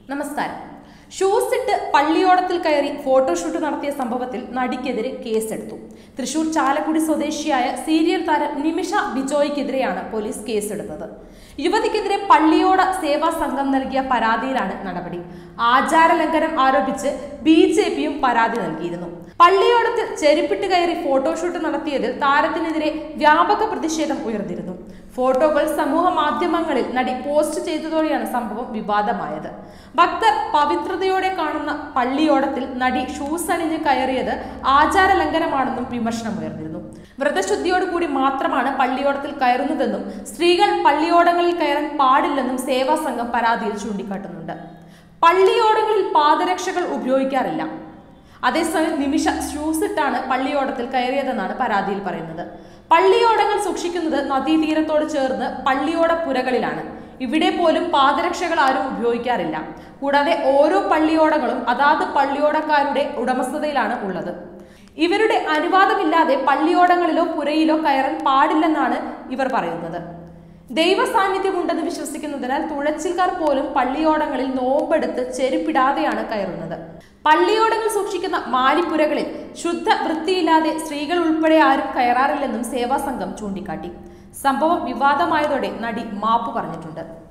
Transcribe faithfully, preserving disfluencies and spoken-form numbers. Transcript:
നമസ്കാരം. ഷൂസ് ഇട്ട് പള്ളിയോടത്തിൽ കയറി ഫോട്ടോഷൂട്ട് നടത്തിയ സംഭവത്തിൽ നടിക്കെതിരെ കേസെടുത്തു. തൃശൂർ ചാലക്കുടി സ്വദേശിയായ സീരിയൽ താരം നിമിഷ ബിജോയ്ക്കെതിരെയാണ് പോലീസ് കേസെടുത്തത്. യുവതിക്കെതിരെ പള്ളിയോട സേവാ സംഘം നൽകിയ പരാതിയിലാണ് നടപടി. ആചാരലംഘനം ആരോപിച്ച് ബി ജെ പിയും പരാതി നൽകിയിരുന്നു. പള്ളിയോടത്തിൽ ചെരുപ്പിട്ട് കയറി ഫോട്ടോഷൂട്ട് നടത്തിയതിൽ താരത്തിനെതിരെ വ്യാപക പ്രതിഷേധം ഉയർന്നിരുന്നു. ഫോട്ടോകൾ സമൂഹ മാധ്യമങ്ങളിൽ നടി പോസ്റ്റ് ചെയ്തതോടെയാണ് സംഭവം വിവാദമായത്. ഭക്തർ പവിത്രതയോടെ കാണുന്ന പള്ളിയോടത്തിൽ നടി ഷൂസ് അണിഞ്ഞ് കയറിയത് ആചാര ലംഘനമാണെന്നും വിമർശനമുയർന്നിരുന്നു. വ്രതശുദ്ധിയോടുകൂടി മാത്രമാണ് പള്ളിയോടത്തിൽ കയറുന്നതെന്നും സ്ത്രീകൾ പള്ളിയോടങ്ങളിൽ കയറാൻ പാടില്ലെന്നും സേവാ സംഘം പരാതിയിൽ ചൂണ്ടിക്കാട്ടുന്നുണ്ട്. പള്ളിയോടങ്ങളിൽ പാദരക്ഷകൾ ഉപയോഗിക്കാറില്ല. അതേസമയം നിമിഷ ഷൂസ് ഇട്ടാണ് പള്ളിയോടത്തിൽ കയറിയതെന്നാണ് പരാതിയിൽ പറയുന്നത്. പള്ളിയോടങ്ങൾ സൂക്ഷിക്കുന്നത് നദീതീരത്തോട് ചേർന്ന് പള്ളിയോട പുരകളിലാണ്. ഇവിടെ പോലും പാദരക്ഷകൾ ആരും ഉപയോഗിക്കാറില്ല. കൂടാതെ ഓരോ പള്ളിയോടങ്ങളും അതാത് പള്ളിയോടക്കാരുടെ ഉടമസ്ഥതയിലാണ് ഉള്ളത്. ഇവരുടെ അനുവാദമില്ലാതെ പള്ളിയോടങ്ങളിലോ പുരയിലോ കയറാൻ പാടില്ലെന്നാണ് ഇവർ പറയുന്നത്. ദൈവ സാന്നിധ്യമുണ്ടെന്ന് വിശ്വസിക്കുന്നതിനാൽ തുഴച്ചിൽക്കാർ പോലും പള്ളിയോടങ്ങളിൽ നോമ്പെടുത്ത് ചെരുപ്പിടാതെയാണ് കയറുന്നത്. പള്ളിയോടങ്ങൾ സൂക്ഷിക്കുന്ന മാലിപ്പുരകളിൽ ശുദ്ധ വൃത്തിയില്ലാതെ സ്ത്രീകൾ ഉൾപ്പെടെ ആരും കയറാറില്ലെന്നും സേവാ സംഘം ചൂണ്ടിക്കാട്ടി. സംഭവം വിവാദമായതോടെ നടി മാപ്പ് പറഞ്ഞിട്ടുണ്ട്.